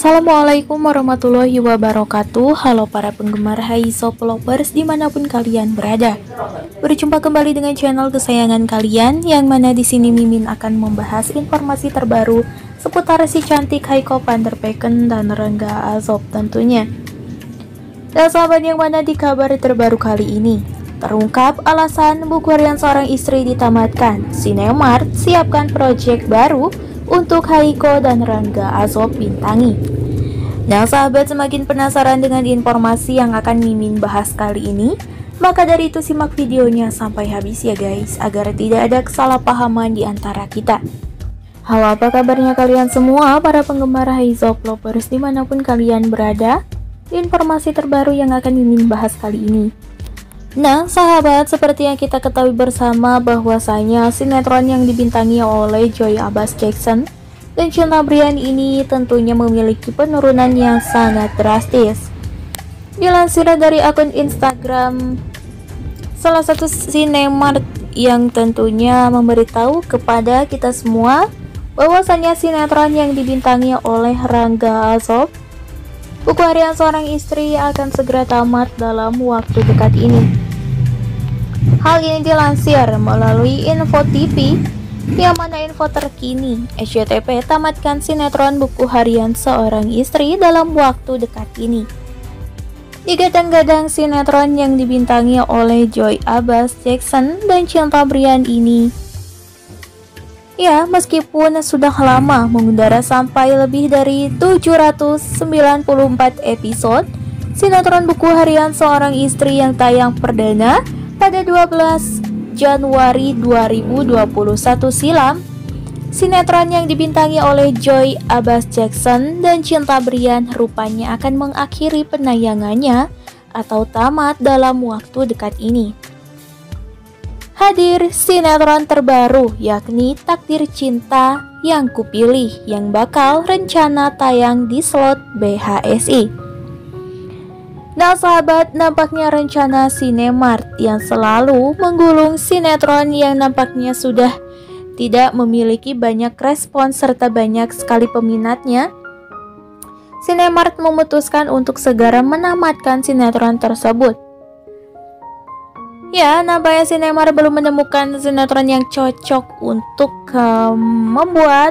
Assalamualaikum warahmatullahi wabarakatuh. Halo para penggemar Haisop Lovers dimanapun kalian berada. Berjumpa kembali dengan channel kesayangan kalian, yang mana di sini Mimin akan membahas informasi terbaru seputar si cantik Haiko van der Pecken dan Rangga Alsob tentunya. Dan sahabat, yang mana di kabar terbaru kali ini terungkap alasan buku harian seorang istri ditamatkan. Cinemark siapkan proyek baru untuk Haiko dan Rangga Alsob bintangi. Nah sahabat, semakin penasaran dengan informasi yang akan Mimin bahas kali ini, maka dari itu simak videonya sampai habis ya guys, agar tidak ada kesalahpahaman di antara kita. Halo, apa kabarnya kalian semua para penggemar Haisop Lovers dimanapun kalian berada? Informasi terbaru yang akan Mimin bahas kali ini. Nah sahabat, seperti yang kita ketahui bersama bahwasanya sinetron yang dibintangi oleh Joey Abbas Jackson dan Cinta Brian ini tentunya memiliki penurunan yang sangat drastis. Dilansir dari akun Instagram salah satu Cinemark yang tentunya memberitahu kepada kita semua bahwasanya sinetron yang dibintangi oleh Rangga Alsob, buku harian seorang istri, akan segera tamat dalam waktu dekat ini. Hal ini dilansir melalui Info TV, yang mana info terkini SCTV tamatkan sinetron buku harian seorang istri dalam waktu dekat ini. Digadang-gadang sinetron yang dibintangi oleh Joey Abbas Jackson dan Cinta Brian ini, ya meskipun sudah lama mengudara sampai lebih dari 794 episode, sinetron buku harian seorang istri yang tayang perdana pada 12 Januari 2021 silam, sinetron yang dibintangi oleh Joey Abbas Jackson dan Cinta Brian rupanya akan mengakhiri penayangannya atau tamat dalam waktu dekat ini. Hadir sinetron terbaru yakni Takdir Cinta Yang Kupilih, yang bakal rencana tayang di slot BHSI. Nah sahabat, nampaknya rencana Cinemark yang selalu menggulung sinetron yang nampaknya sudah tidak memiliki banyak respon serta banyak sekali peminatnya, Cinemark memutuskan untuk segera menamatkan sinetron tersebut. Ya, nampaknya Cinemark belum menemukan sinetron yang cocok untuk membuat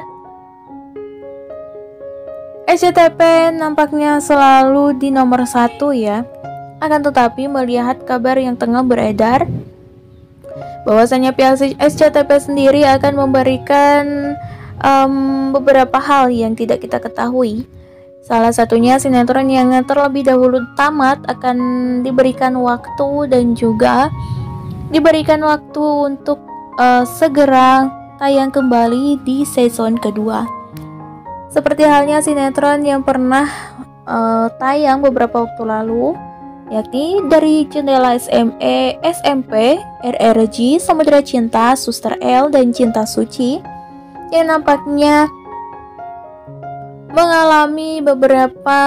SCTV nampaknya selalu di nomor 1 ya. Akan tetapi melihat kabar yang tengah beredar bahwasanya pihak SCTV sendiri akan memberikan beberapa hal yang tidak kita ketahui. Salah satunya sinetron yang terlebih dahulu tamat akan diberikan waktu dan juga diberikan waktu untuk segera tayang kembali di season kedua. Seperti halnya sinetron yang pernah tayang beberapa waktu lalu, yakni dari Jendela SMP, RRG, Samudra Cinta, Suster L, dan Cinta Suci, yang nampaknya mengalami beberapa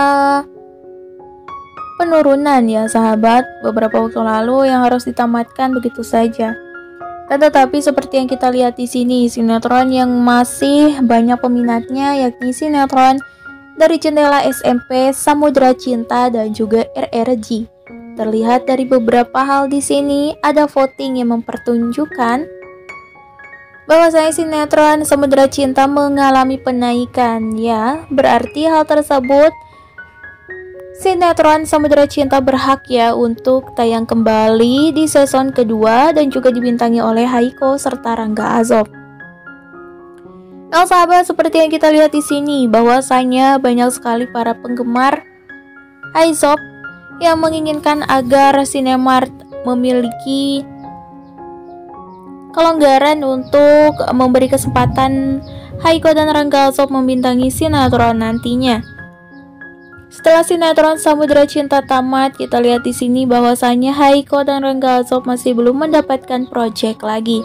penurunan ya sahabat, beberapa waktu lalu yang harus ditamatkan begitu saja. Tetapi seperti yang kita lihat di sini, sinetron yang masih banyak peminatnya yakni sinetron dari Jendela SMP, Samudra Cinta, dan juga RRG. Terlihat dari beberapa hal di sini, ada voting yang mempertunjukkan bahwasanya sinetron Samudra Cinta mengalami penaikan ya. Berarti hal tersebut sinetron Samudra Cinta berhak ya untuk tayang kembali di season kedua dan juga dibintangi oleh Haiko serta Rangga Alsob. Nah sahabat, seperti yang kita lihat di sini bahwasanya banyak sekali para penggemar Haisop yang menginginkan agar Cinemark memiliki kelonggaran untuk memberi kesempatan Haiko dan Rangga Alsob membintangi sinetron nantinya. Setelah sinetron Samudra Cinta tamat, kita lihat di sini bahwasanya Haiko dan Rangga Alsob masih belum mendapatkan proyek lagi.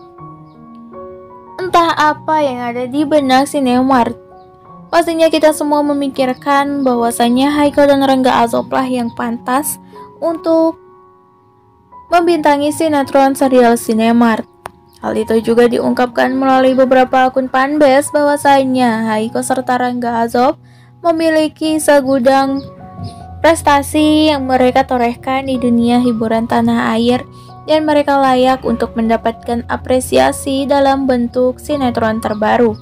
Entah apa yang ada di benak Cinemark. Pastinya kita semua memikirkan bahwasanya Haiko dan Rangga Alsob lah yang pantas untuk membintangi sinetron serial Cinemark. Hal itu juga diungkapkan melalui beberapa akun fanbase bahwasanya Haiko serta Rangga Alsob memiliki segudang prestasi yang mereka torehkan di dunia hiburan tanah air, dan mereka layak untuk mendapatkan apresiasi dalam bentuk sinetron terbaru.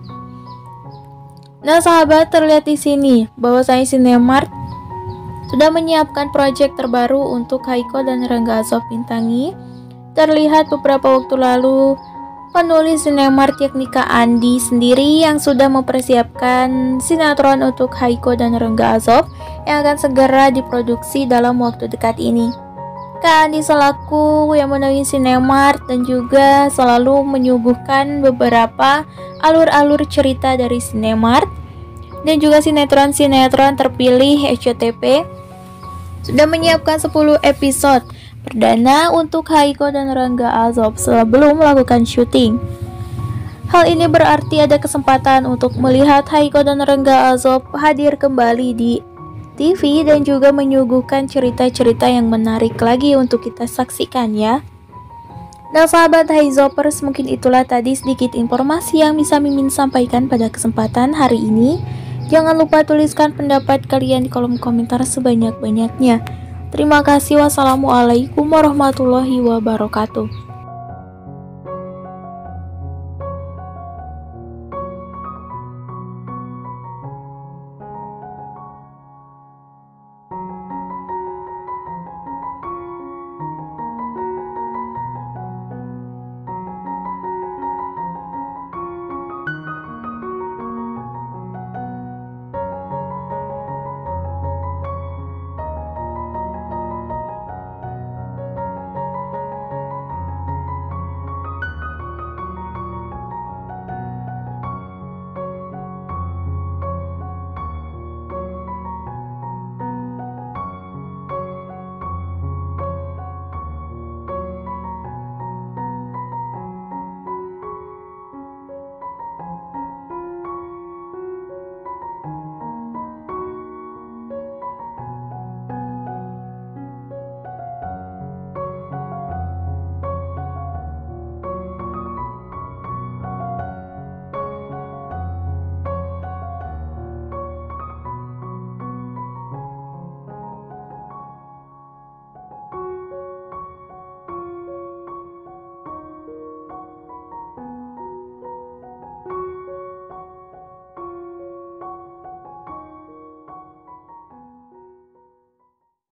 Nah sahabat, terlihat di sini bahwasanya Cinemark sudah menyiapkan proyek terbaru untuk Haiko dan Rangga Azob bintangi. Terlihat beberapa waktu lalu penulis Cinemark yakni Kak Andi sendiri yang sudah mempersiapkan sinetron untuk Haiko dan Rangga Azob yang akan segera diproduksi dalam waktu dekat ini. Kak Andi selaku yang menaungi Cinemark dan juga selalu menyuguhkan beberapa alur-alur cerita dari Cinemark dan juga sinetron-sinetron terpilih SCTV sudah menyiapkan 10 episode perdana untuk Haiko dan Rangga Azob sebelum melakukan syuting. Hal ini berarti ada kesempatan untuk melihat Haiko dan Rangga Azob hadir kembali di TV dan juga menyuguhkan cerita-cerita yang menarik lagi untuk kita saksikan ya. Nah sahabat Haizopers, mungkin itulah tadi sedikit informasi yang bisa Mimin sampaikan pada kesempatan hari ini. Jangan lupa tuliskan pendapat kalian di kolom komentar sebanyak-banyaknya. Terima kasih. Wassalamualaikum warahmatullahi wabarakatuh.